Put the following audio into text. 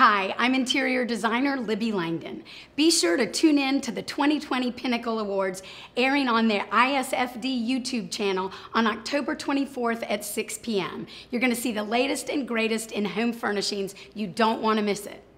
Hi, I'm interior designer Libby Langdon. Be sure to tune in to the 2020 Pinnacle Awards airing on the ISFD YouTube channel on October 24th at 6 p.m. You're going to see the latest and greatest in home furnishings. You don't want to miss it.